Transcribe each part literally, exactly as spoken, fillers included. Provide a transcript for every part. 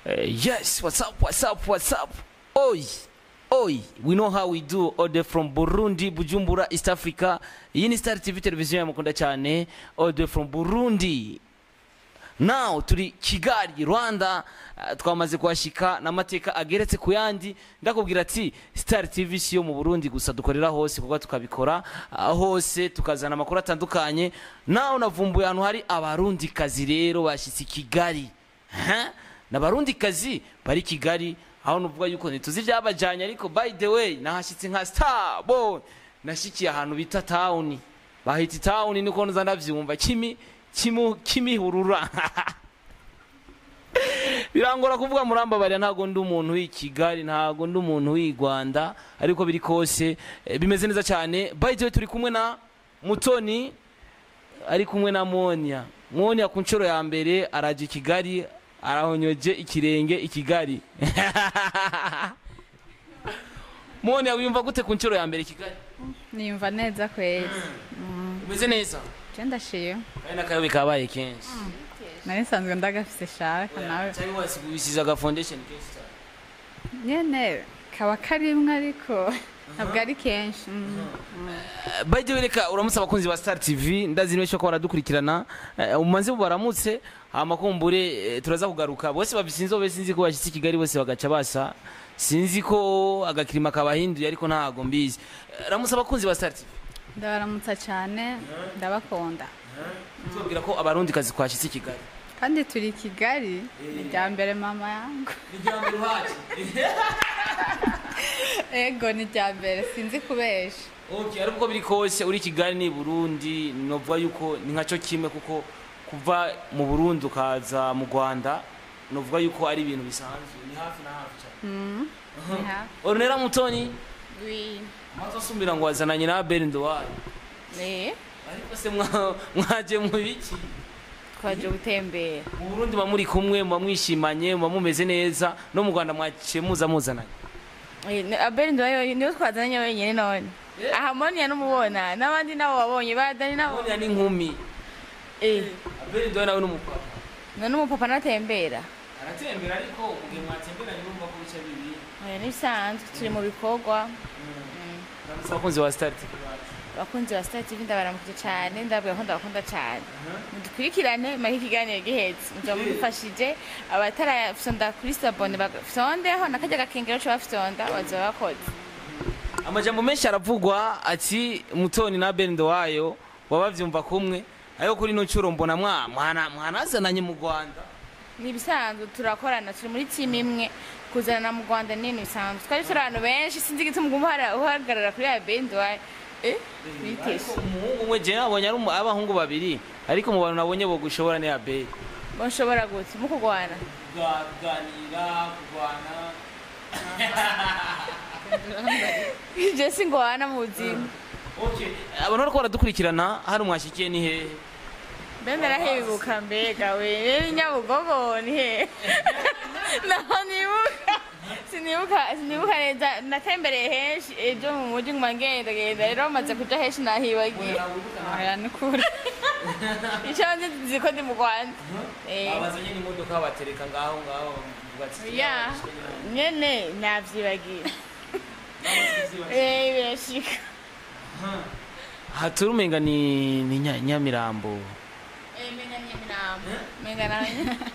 Uh, yes, what's up, what's up, what's up? Oi, oi, we know how we do. All the from Burundi, Bujumbura, East Africa. Iyi ni Star T V televiziyo yamukunda cyane. All the from Burundi. Now turi Kigali, Rwanda. Uh, twamaze kuhashika n'amateka ageretse ku yandi. Ndakubwira ati Star T V siyo mu Burundi gusa dukorera hose kuko tukabikora uh, hose tukazana amakuru atandukanye. Now navumbuye ahantu hari abarundi kazi rero bashitse Kigali. Ha? N'abarundi kazi bari Kigali aho nuvuga yuko ntituzi byabajanye ariko by the way nahashitse nka star boy nashikiye ahantu bita town bahita town niko nza ndavyumva kimi kimu kimihurura birangora kuvuga muramba bari ntago ndi umuntu w'i Kigali ntago ndi umuntu w'i Rwanda ariko biri kose e, bimeze neza cyane by the way turi kumwe na Mutoni ari kumwe na Monia Monia ku ncuro ya mbere araje Kigali arahonyoje ikirenge Ikigali Monia wiyumva gute ku ncuro ya mbere Kigali? Niyumva neza kwezi. Umeze neza? Cyenda shiyo. Kana kayobe kabaye kenshi. Nari sanzwe ndagafise shaka nawe. Cyangwa wasigusiza ga foundation kenshi. Nyene kaba karimwe ariko ntabwo ari kenshi. By the way reka uramutse abakunzi ba Star T V ndazinwesho ko baradukurikirana umanze baramutse amakumbure turaza kugaruka bose babisinzo bese sinzi ko bashitse Kigali bose bagaca basa sinzi ko agakirima kabahinduye ariko ntago mbizi ramutse abakunzi ba Star T V ndabaramutsa cyane ndabakunda tubwira ko abarundi kazi kwashitse Kigali kandi turi Kigali ni rya mbere mama yangu ni rya mbere haje ego ni rya mbere sinzi kubesha. Okay ariko biri kose uri Kigali ni Burundi novuga yuko ni nkaco kimwe kuko kuva mu Burundi ukaza mu Rwanda novuga yuko ari ibintu bisanzwe ni hafi na hafi cyane. Mhm. Ornella Mutoni? Oui. Mazo sumbira ngo wazananye na ABEL NDUWAYO. Eh. Ariko se mwaje mu biki? Twaje gutembera. Mu Burundi bamuri kumwe mwishimanye mumeze neza no mu Rwanda mwaciye muza muzananye. Eh ABEL NDUWAYO niyo twazananye wenyine none. Aha Monia numubona nabandi nabo babonye badani nabo. Monia ni nkumi. Eh ABEL NDUWAYO nawe n'umupapa. None umupapa natembera. Aratembera ariko mugihe mwatembera nyumva ko bice bibi. Eh nisanzwe turi mu bikorwa. Abakunzi ba Star T V. Abakunzi ba Star T V ndabaramukije cyane ndabwiye ko ndabakunda cyane. Mudukurikirane mahi kiganiro gihetse. Nzamufashije abatarafisonda kuri sabone bagafisondeho nakajya gakengero cyo bafisonda bazo bakoze. Amajambo menshi aravugwa ati Mutoni na ABEL NDUWAYO wabavyumva kumwe ayo kuri no cyuro mbona mwa mwana mwanazananye mu Rwanda. Ni bisanzwe turakorana turi muri team imwe kuzana mu Rwanda nini bisanzwe twari turi abantu benshi sinzi gituma gumuhara uhagarara kuri ABEL NDUWAYO eh biteshe umuhungu umwe je nabonye ari abahungu babiri ariko mu bantu nabonye bo gushobora ni ABEL boshobora gute mu kugwana kuganira kugwana je singwana mu buzima. Okay abantu bariko baradukurikirana hari umwashikiye ni hehe Bende rahebuka mbega we Nyabugogo ni he naho nibuka sinibuka sinibuka neza natembereye henshi ejo mu mujyi ngenda genda rero maze kuja henshi nahibagiye aya nikuri icyo nzi ziko ndi mu Rwanda eh abazanye ni modoka batereka ngaho ngaho bugati ya nyene navyibagiye eh beshika haturumenga ni ni Nyamirambo. Eh menga Nyamirambo menga na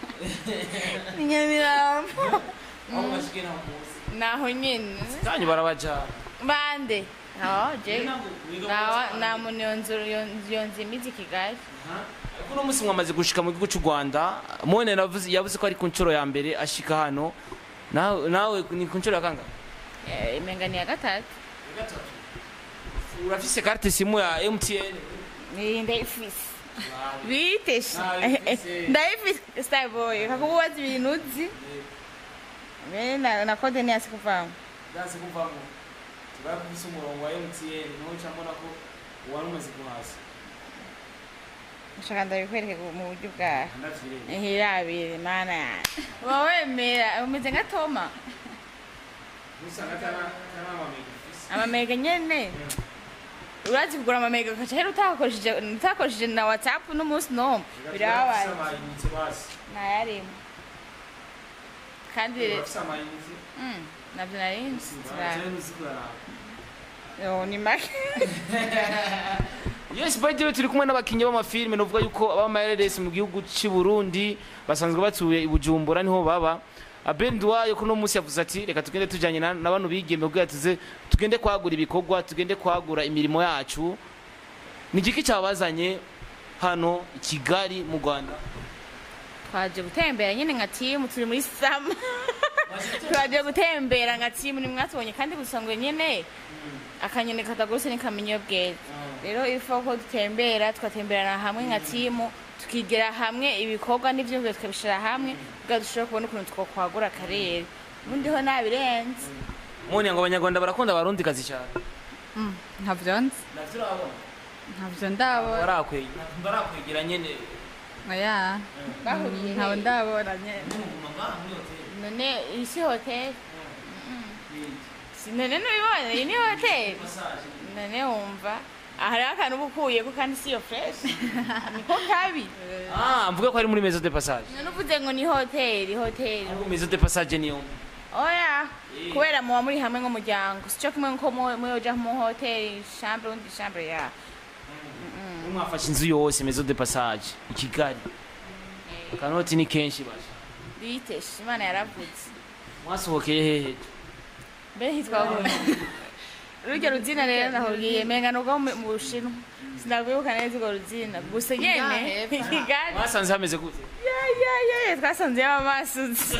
Nyamirambo aho bashikira muzi naho nyine kanyu barabaja bande ha je nawa namuni yonzuru yonzi mizi Kigali. Kuno musi mwamaze gushika mu gihugu cy'u Rwanda Monia navuze yavuze ko ari ku ncuro ya mbere ashika hano nawe nawe ni ku ncuro ya kanga eh menga ni ya gatatu gatatu urafise carte simu ya M T N ni ndayifise biteshe ndayifise star boy kakubaza ibintu uzi mena na kode ni asikuvamo dasi kuvamo tubakubise umurongo wa M T N no cyambona ko wari umaze kuhasa ushaka ndabikwereke mu buryo bwa ehirabire mana wowe mera umeze nka Toma usanga kana kana amamega amamega nyene urazi kugura amamega kacha hero utakoresheje utakoresheje na WhatsApp no musi no birabaye na yarimo kandi mm nabyo narinzi yo ni make Yes, by the way turi kumwe n'abakinyi b'amafilme novuga yuko abamayereresi mu gihugu cy'i Burundi basanzwe batuye i Bujumbura niho baba. ABEL NDUWAYO kuno musi yavuze ati reka tugende tujanye n'abantu bigeme kugira tuze tugende kwagura ibikorwa tugende kwagura imirimo yacu. Ni giki cyabazanye hano i Kigali mu Rwanda? Twaje gutembera nyine nka team turi muri sama. Twaje gutembera nka team ni mwatubonye kandi gusangwe nyene akanyene katagose ni kamenyo bweze. Rero ifo ko dutembera twatemberana hamwe nka team tukigera hamwe ibikorwa n'ivyo byo tukabishira hamwe kugira dushobore kubona ukuntu twokwagura karere. Ubundi ho nabirenze. Mone ngo abanyarwanda barakunda abarundi kazi cyane. Mm, ntavyonze. Navyo urabona. Ntabyo ndabona. Barakwege. Barakwegera nyene. Oya. Bahuriye. Ntabwo ndabona nyene. None isi hotel. Sinene nabibona, iyi ni hotel. None wumva. Ahari akantu bukuye ko kandi si yo fresh. Niko kabi. Ah, mvuga ko ari muri Maison de Passage. None uvuze ngo ni hotel, hotel. Ari Maison de Passage niyo. Oya. Kubera muba muri hamwe nk'umuryango. Sico kumwe nko mu yoja mu hotel, chambre undi chambre ya. Mwafashe inzu yose Maison de Passage i Kigali. Kanoti ni kenshi basha. Bitesh Imana yaravutse. Mwasohokeye hehe? Be hitwa ngo. Rujya ruzina rero nahogiye menga nuko mu Bushinwa. Sinagwibuka neza urwo ruzina. Gusa nyene Kigali. Mwasanze hameze gute? Ya ya ya twasanze y'amasuzi.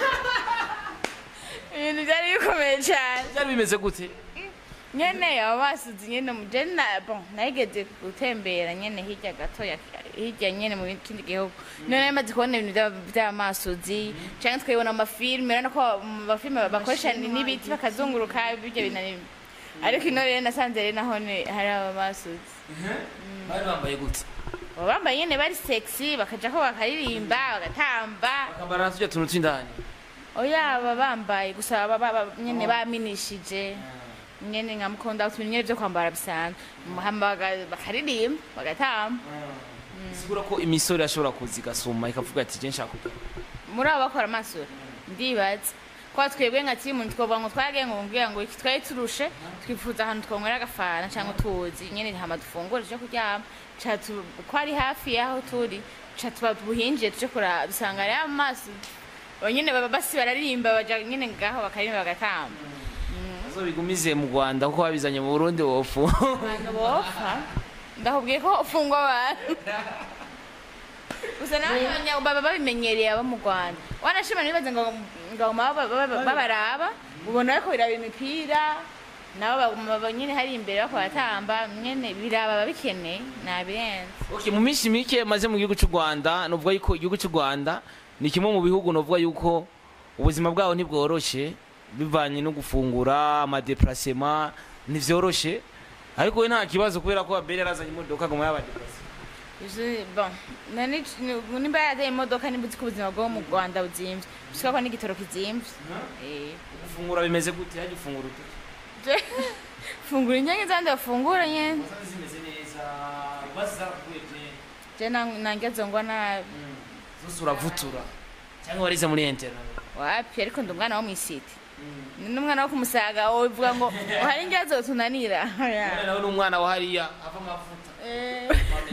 Ibintu byari bikomeye cyane. Byari bimeze gute? Nyene abasuzi nyene mujena bon nageze gutembera nyene hirya gato ya hirya nyene mu kindi gihugu none maze kubona ibintu by'amasuzi cyangwa twibona amafilme rero ko amafilme bakoresha n'ibiti bakazunguruka bijya binani ariko ino rero nasanze rero naho hari abasuzi bari bambaye gute bambaye nyene bari sexy bakaja ko bakaririmba bagatamba bakambara tujya tuntu tw'indani oya bambaye gusa nyene baminishije nyene ngamukunda utunye byo kwambara bisanzwe muhambaga bakaririmba bagatamba sigura ko imisore ashobora kuzigasuma ikavuga ati je nshaka muri abo bakora amasura ndibaza kwa twebwe nka timu twova ngo twage ngo ngira ngo iki twaye turushe twifuza ahantu twonywera agafana cyangwa tuzi nyene hama dufungura cyo kuryama cyatu kwari hafi yaho turi cyatu buhinje tuje kura dusanga ari amaso nyene baba basi bararirimba baja nyene ngaho bakaririmba bagatamba zo bigumize mu Rwanda kuko babizanye mu Burundi wofu bofa ndahubwiye ko ufungwa abantu usana abanya baba babimenyereye aba mu Rwanda wanashima nibaze ngo ngo babaraba ubona ko biraba imipira nabo nyine hari imbere bako batamba nyene biraba babikene nabirenze okay mu minsi mike maze mu gihugu cy'u Rwanda novuga yuko igihugu cy'u Rwanda ni kimwe mu bihugu novuga yuko ubuzima bwaho ntibworoshe bivanye no gufungura ama déplacement nivyoroshe ariko we nta kibazo kubera ko ABEL yarazanye imodoka ngo yaba déplacer je bon nani nimba yade imodoka nibuzi ko ubuzima bwo mu Rwanda buzimvye bishika ko n'igitoro kizimvye eh gufungura bimeze gute yaje gufungura ute fungura inyange zande bafungura nyene zimeze neza baza kuyeje je nangezo ngwa na zosura vutura cyangwa warize muri internet wapi ariko ndumwana wo mwisiti n'umwana wo kumusaga uvuga ngo hari ngezo tunanira nawe n'umwana wa hariya ava amavuta eh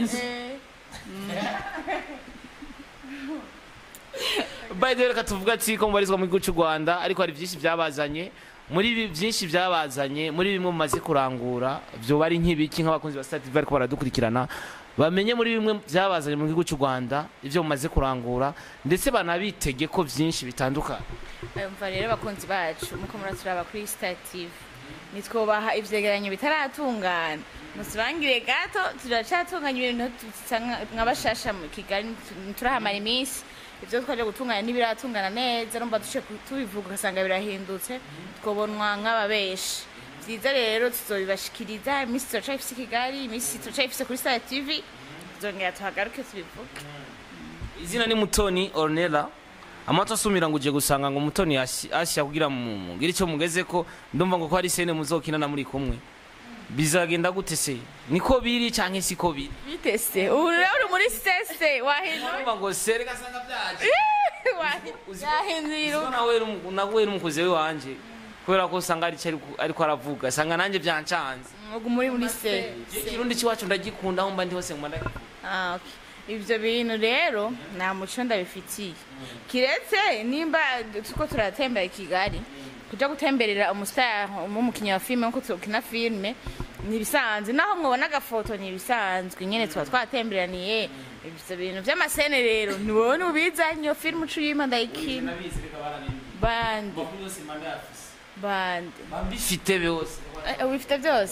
by the way reka tuvuga ati ko mubarizwa mu gihugu cy'u Rwanda ariko hari byinshi byabazanye muri byinshi byabazanye muri bimwe mumaze kurangura byo bari nk'ibiki nk'abakunzi ba Star T V ariko baradukurikirana bamenye muri bimwe byabazanye mu gihugu cy'u Rwanda ivyo mumaze kurangura ndetse banabitege ko byinshi bitandukanye umva rero bakunzi bacu muko muraturaba kuri Star T V nitwobaha ivyegeranyo bitaratungana musibangire gato turacatunganya ibintu nk'abashasha mu Kigali turahamara iminsi ivyo twaje gutunganya nibiratungana neza rumba duce tubivuga ugasanga birahindutse twobonwa nk'ababeshi vyiza rero tuzobibashikiriza iminsi turaca ifise Kigali iminsi turaca ifise kuri Star T V tuzongera tuhagaruke tubivuga izina ni Mutoni Ornella amato asumira ngo uje gusanga ngo Mutoni asya kugira mugira ico mugeze ko ndumva ngo ko hari sene muzokina na muri kumwe bizagenda gute se niko biri canke siko biri bitese uri muri sese wahindura ngo sere gasanga byaje yahinduye uko nawe nawe n'umukozi we wanje kubera ko usanga ari ariko aravuga asanga nanjye byancanze ngo muri muri se ikirundi cyacu ndagikunda aho mba ndi hose ngumanda ah okay ibyo bintu rero nta muco ndabifitiye kiretse nimba tuko turatembera i Kigali kuja gutemberera umustar umukinnyi wa filime nko tukina filime nibisanzwe naho mwabona agafoto nibisanzwe nyene twa twatemberaniye ibyo bintu by'amasene rero nibone ubizanye iyo filime ucuyima ndayikina bande bande bifite byose ubifite byose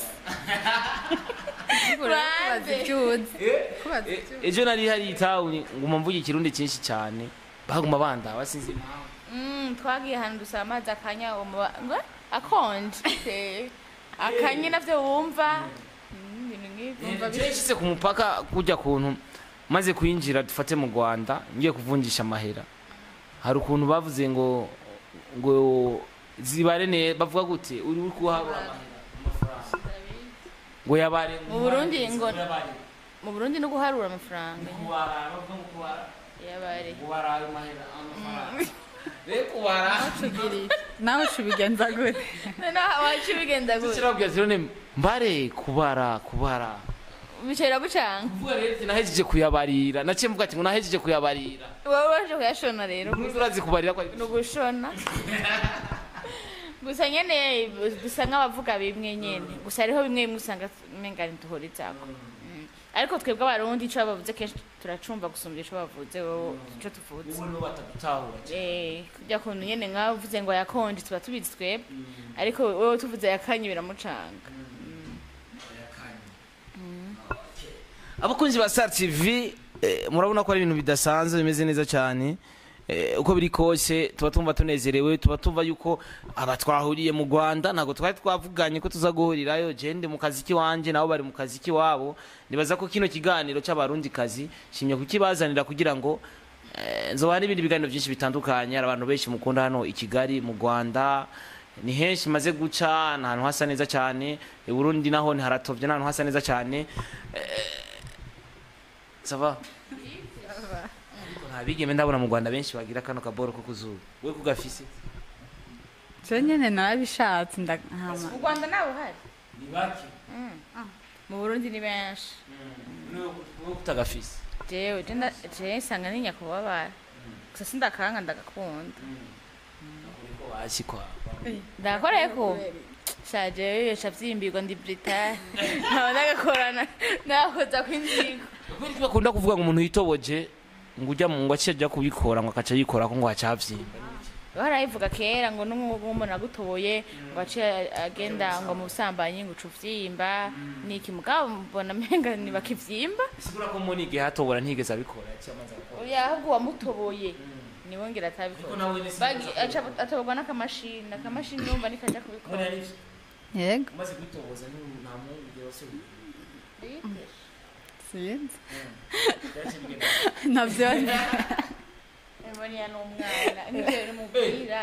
ejo nari hari itawuni nguma mvuga ikirundi cyinshi cyane baguma banda basinzi mm twagiye hano dusaba amazi akanya akonje akanye navyo wumva ibintu nk'ibyo bishyize ku mupaka kujya kuntu maze kwinjira dufate mu Rwanda ngiye kuvunjisha amahera hari ukuntu bavuze ngo ngo zibarene bavuga gute uri uri kuharura amafaranga ngo yabare mu Burundi ngo mu Burundi no guharura amafaranga kuwara bavuga ngo kuwara yabare kuwara ayo mahera amafaranga rero kuwara nawe cubigenza gute no wacubigenza gute kirabwira zirone mbare kubara kubara bicera gucanga uvuga rero nahejeje kuyabarira naciye mvuga ati ngo nahejeje kuyabarira wowe waje kuyashona rero urazi kubarira kwa no gushona gusa nyene dusa nk'abavuga bimwe nyene gusa hariho bimwe bimwe usanga menga ntuhorizako ariko twebwe abarundi ico bavuze kenshi turacumva gusumba ico bavuze wowe ico tuvuze ubu no batadutahura eh kujya kuntu nyene nkavuze ngo yakonje tuba tubizi twebwe ariko wowe tuvuze yakanye biramucanga abakunzi ba Star T V murabona ko ari ibintu bidasanzwe bimeze neza cyane uko biri kose tuba tumva tunezerewe tuba tumva yuko aba twahuriye mu Rwanda ntago twari twavuganye ko tuza guhurirayo jende mu kazi kiwanje nabo bari mu kazi kiwabo nibaza ko kino kiganiro cy'abarundi kazi shimye kukibazanira kugira ngo nzoba n'ibindi biganiro byinshi bitandukanye abantu benshi mukunda hano i Kigali mu Rwanda ni henshi maze guca n'ahantu hasa neza cyane i Burundi naho ni haratovye n'ahantu hasa neza cyane sava abigeme ndabona mu Rwanda benshi bagira kano kaboro ko kuzuba we kugafise je nyene narabishatse ndahama mu Rwanda nawe hari ni baki mu Burundi ni benshi no kutagafise jewe jenda je sanga ni nyakubabara gusa sindakanga ndagakunda ko washi kwa ndakoreye ko shaje yesha vyimbirwa ndi Britagne ntabwo ndagakorana nakoza kwinzigo kuko bakunda kuvuga ngo umuntu yitoboje ngo ujya mu ngo acijya kubikora ngo akaca yikora ko ngo acavyimba barayivuga kera ngo n'umuntu nagutoboye ngo aciye agenda ngo mu busambanyi ngo ucuvyimba niki mugabo mbona menga ni bakivyimba sigura ko moni gihe hatobora ntigeze abikora cyamaze akora oya ahubwo wamutoboye niwe ngira atabikora bagi atobwa n'akamashini akamashini numva nikaja kubikora yego maze kwitoboza nta muntu ugiye wasubiye sinzi navyo Mboni ya n'umwana nivyo mubwira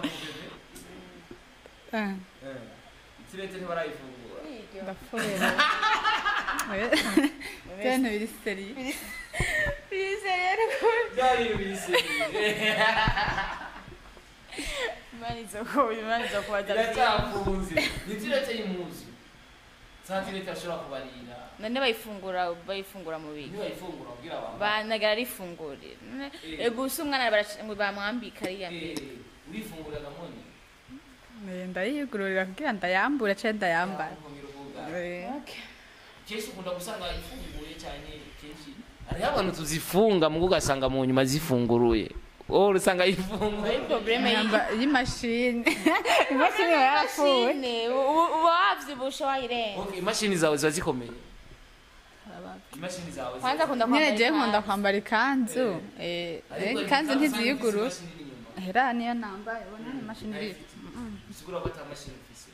eh sirete ntibarayifungura ndafurera bene biri seri biri seri ariko byari biri seri mani zoko mani zoko badazi yacafunze nitirete yimuzi satirete ashobora kubarira none bayifungura bayifungura mu biki bayifungura kugira abantu banagara rifungurira ego usa umwana ngo bamwambika ariya mbere urifungura gamoni ndayigururira kugira ndayambura cyangwa ndayambara kenshi ukunda gusanga ifunguye cyane kenshi hariho abantu tuzifunga mu ugasanga mu nyuma zifunguruye wowe usanga ifunguye probleme y'imashini imashini yarapfuye uba wavyibusha wayirenga imashini zawe ziba zikomeye imashini zawe kwanza kunda kwambara nyene je nkunda kwambara ikanzu eh ikanzu ntiziyuguru hera niyo nambaye ubona imashini iri sigura ko atamashini ufise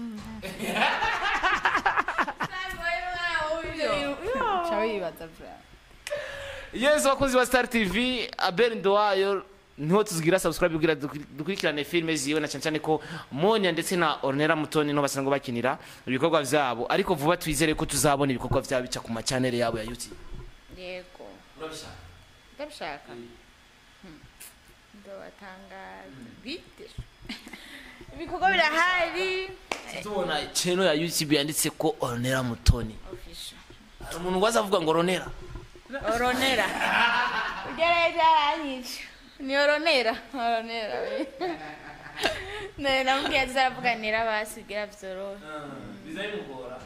chawi wibaza bra yes bakunzi ba Star T V ABEL NDUWAYO niho tuzigira subscribe kugira dukurikirane filme ziwe na cyane cyane ko Monya ndetse na ORNELLA MUTONI no basanzwe bakinira ibikorwa vyabo ariko vuba twizere ko tuzabona ibikorwa vyabo bica ku ma channel yabo ya YouTube yego urabishaka ndabishaka nzobatangaza bite ibikorwa birahari tubona channel ya YouTube yanditse ko Ornella Mutoni official hari umuntu waza avuga ngo Ornella Ornella ugere byaranyica ni Ornella Ornella ne namubwiye tuzavuganira basigira vyoroha bizayimugora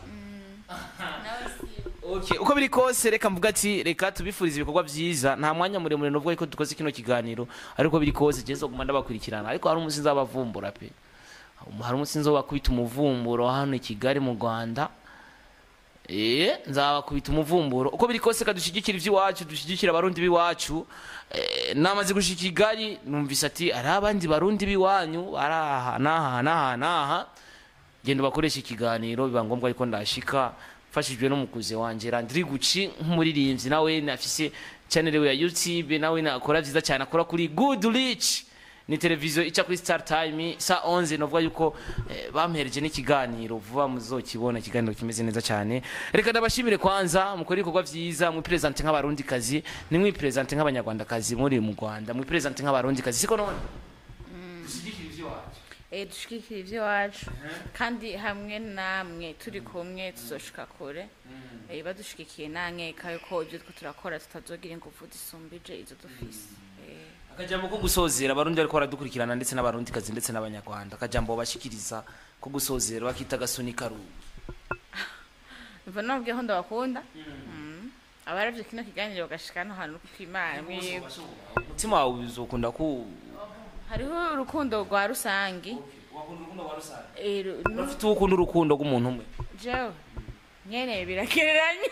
okay uko biri kose reka mvuga ati reka tubifuriza ibikorwa byiza nta mwanya muremure novuga ko dukoze kino kiganiro ariko biri kose jezo guma ndabakurikirana ariko hari umunsi nzabavumbura pe hari umunsi nzobakubita umuvumburo hano i Kigali mu Rwanda eh nzabakubita umuvumburo uko biri kose kadushigikira ivy'iwacu dushigikira abarundi biwacu eh, namaze gushika i Kigali numvise ati ari abandi barundi biwanyu araha naha naha naha genda bakoresha ikiganiro biba ngombwa ariko ndashika fashijwe no mukuze wanje Randri Gucci nk'umuririmbyi nawe nafise channel ya YouTube nawe nakora vyiza cyane akora kuri Good Rich ni televiziyo ica kuri Star Time sa onze novuga yuko eh, bampereje n'ikiganiro vuba muzokibona ikiganiro kimeze neza cyane reka ndabashimire kwanza mukora ibikorwa vyiza mu present nk'abarundi kazi ni mwi present nk'abanyarwanda kazi muri mu Rwanda mu present nk'abarundi kazi siko none dushigikira ivy'iwacu eh dushigikira ivy'iwacu kandi hamwe namwe turi kumwe tuzoshika kure eh badushigikiye nankeka yuko ibyo twe turakora tutazogira ingufu disumbije izo dufise akajambo ko gusozera abarundi ariko baradukurikirana ndetse n'abarundi kazi ndetse n'abanyarwanda akajambo bashikiriza ko gusozera bakita gasoni karu mva nabwiye ho ndabakunda abaravye kino kiganiro bagashikana hano kwimana mutima wawe uzokunda ku hariho urukundo rwa rusangi wakunda urukundo rwa rusangi eh urafite ukunda urukundo rw'umuntu umwe jewe nyene birakereranye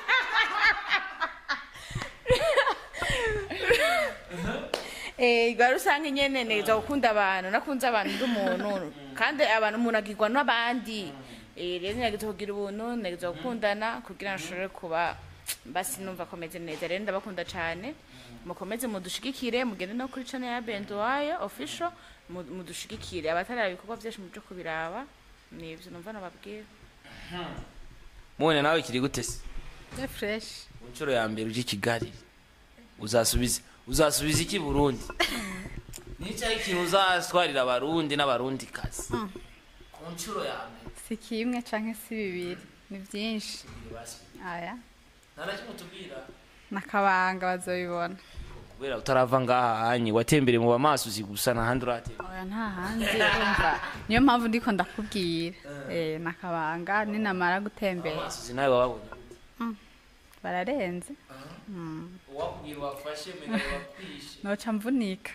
eh garusange nyene neza gukunda abantu nakunze abantu ndumuntu kandi abantu umuntu agirwa n'abandi eh rero nyagize kugira ubuntu neza gukundana kugira nshobore kuba basi numva komeze neza rero ndabakunda cyane mukomeze mudushigikire mugende no kuri channel ya ABEL NDUWAYO official mudushigikire abatari ibikorwa byinshi mu byo kubiraba nivyo numva nababwira mone nawe kiri gute se fresh unchoro ya mbere uje Kigali uzasubiza uzasubiza iki Burundi nica ikintu uzaswarira abarundi n'abarundi kazi unchuro ya mbere si kimwe canke si bibiri ni byinshi aya narakimutubwira nakabanga bazoyibona kubera utarava ngaha hanyi watembere mu bamaso zigusa na handi urate oya nta handi urumva niyo mpamvu ndiko ndakubwira eh nakabanga ni namara gutembera amaso zinawe babonye bararenze wakubwira wafashe mega bakwishe noca mvunika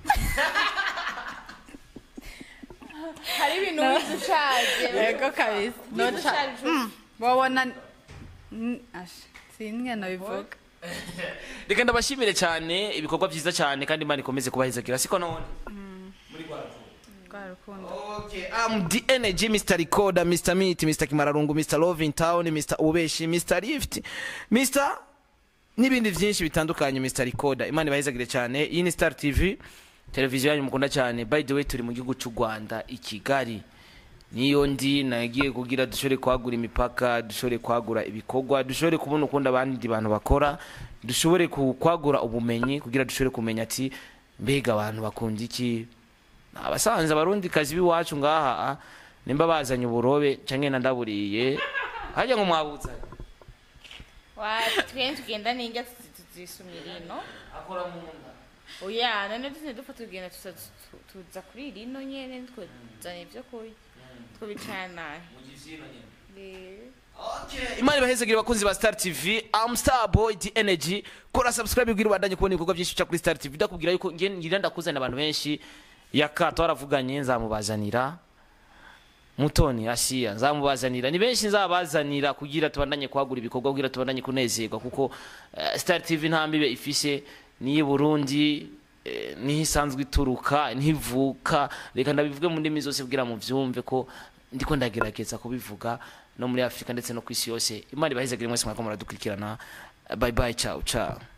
hari ibintu bizushaje yego kabisa noca wabona asha singe no bivuga reka ndabashimire cyane ibikorwa byiza cyane kandi Imana ikomeze kubahizagira siko none muri Rwarukundo okay I'm the energy Mister Recorder Mister Meet Mister Kimararungu Mister Love in Town Mister Ubeshi Mister Lift Mister nibindi byinshi bitandukanye Mister Recorder Imana ibahizagire cyane iyi ni Star T V televiziyo yanyu mukunda cyane by the way turi mu gihugu cy'u Rwanda i Kigali niyo ndi nagiye kugira dushore kwagura imipaka dushore kwagura ibikorwa dushore kubona ukunda abandi bantu bakora dushobore kwagura ubumenyi kugira dushore kumenya ati mbega abantu bakunda iki abasanze abarundi kazi biwacu ngaha nimba bazanye uburobe canke ndaburiye hajya ngo mwabutsa wa twende tugenda ninjya tuzisumirino akora mu nda oya none tuzine dufata tugenda tuza kuri rino nyene twazanye ibyo kurya twabicana mugizino nyene okay Imana ibahezagire bakunzi ba Star T V I'm Star Boy the Energy kora subscribe ugira ubandanye kubona ibikorwa byinshi cya kuri Star T V ndakubwira yuko nge ngira ndakuzana abantu benshi yaka twaravuganye nzamubazanira Mutoni Asiya nzamubazanira ni benshi nzabazanira kugira tubandanye kwagura ibikorwa kugira tubandanye kunezerwa kuko uh, Star T V ntambibe ifise ni Burundi eh, ni isanzwe ituruka ntivuka reka ndabivuge mu ndimi zose kugira mu vyumve ko ndiko ndagerageza kubivuga no muri Afrika ndetse no kwisi yose Imana ibahezagire mwese mwako muradukurikirana bye bye ciao ciao